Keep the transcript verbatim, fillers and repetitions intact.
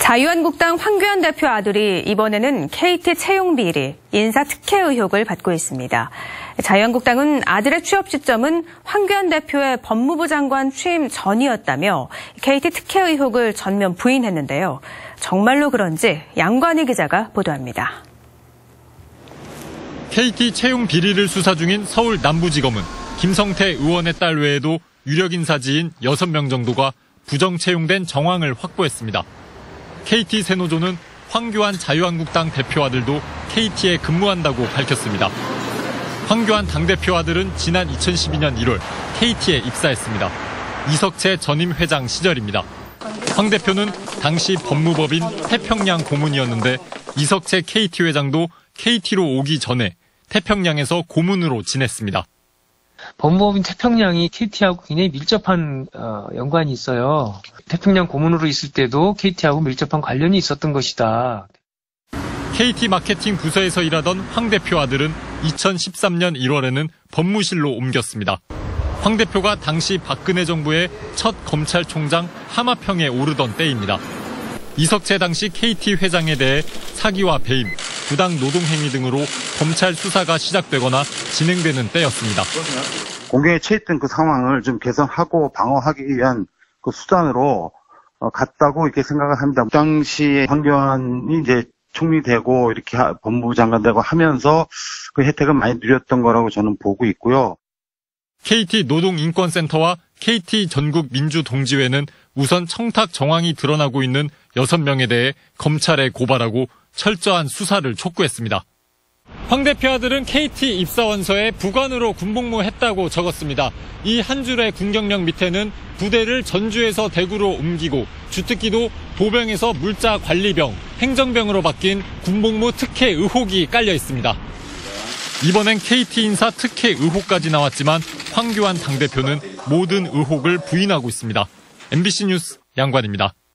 자유한국당 황교안 대표 아들이 이번에는 케이티 채용 비리, 인사 특혜 의혹을 받고 있습니다. 자유한국당은 아들의 취업 시점은 황교안 대표의 법무부 장관 취임 전이었다며 케이티 특혜 의혹을 전면 부인했는데요. 정말로 그런지 양관희 기자가 보도합니다. 케이티 채용 비리를 수사 중인 서울 남부지검은 김성태 의원의 딸 외에도 유력 인사지인 여섯 명 정도가 부정 채용된 정황을 확보했습니다. 케이티 새노조는 황교안 자유한국당 대표 아들도 케이티에 근무한다고 밝혔습니다. 황교안 당대표 아들은 지난 이천십이 년 일월 케이티에 입사했습니다. 이석채 전임 회장 시절입니다. 황 대표는 당시 법무법인 태평양 고문이었는데 이석채 케이티 회장도 케이티로 오기 전에 태평양에서 고문으로 지냈습니다. 법무법인 태평양이 케이티하고 굉장히 밀접한 어, 연관이 있어요. 태평양 고문으로 있을 때도 케이티하고 밀접한 관련이 있었던 것이다. 케이티 마케팅 부서에서 일하던 황 대표 아들은 이천십삼 년 일월에는 법무실로 옮겼습니다. 황 대표가 당시 박근혜 정부의 첫 검찰총장 하마평에 오르던 때입니다. 이석채 당시 케이티 회장에 대해 사기와 배임, 부당 노동행위 등으로 검찰 수사가 시작되거나 진행되는 때였습니다. 공경에 처했던 그 상황을 좀 개선하고 방어하기 위한 그 수단으로 갔다고 이렇게 생각을 합니다. 그 당시에 황교안이 이제 총리 되고 이렇게 법무부 장관 되고 하면서 그 혜택을 많이 누렸던 거라고 저는 보고 있고요. 케이티 노동인권센터와 케이티 전국민주동지회는 우선 청탁 정황이 드러나고 있는 여섯 명에 대해 검찰에 고발하고 철저한 수사를 촉구했습니다. 황 대표 아들은 케이티 입사원서에 부관으로 군복무했다고 적었습니다. 이 한 줄의 군경력 밑에는 부대를 전주에서 대구로 옮기고 주특기도 보병에서 물자관리병, 행정병으로 바뀐 군복무 특혜 의혹이 깔려 있습니다. 이번엔 케이티 인사 특혜 의혹까지 나왔지만 황교안 당대표는 모든 의혹을 부인하고 있습니다. 엠비씨 뉴스 양관입니다.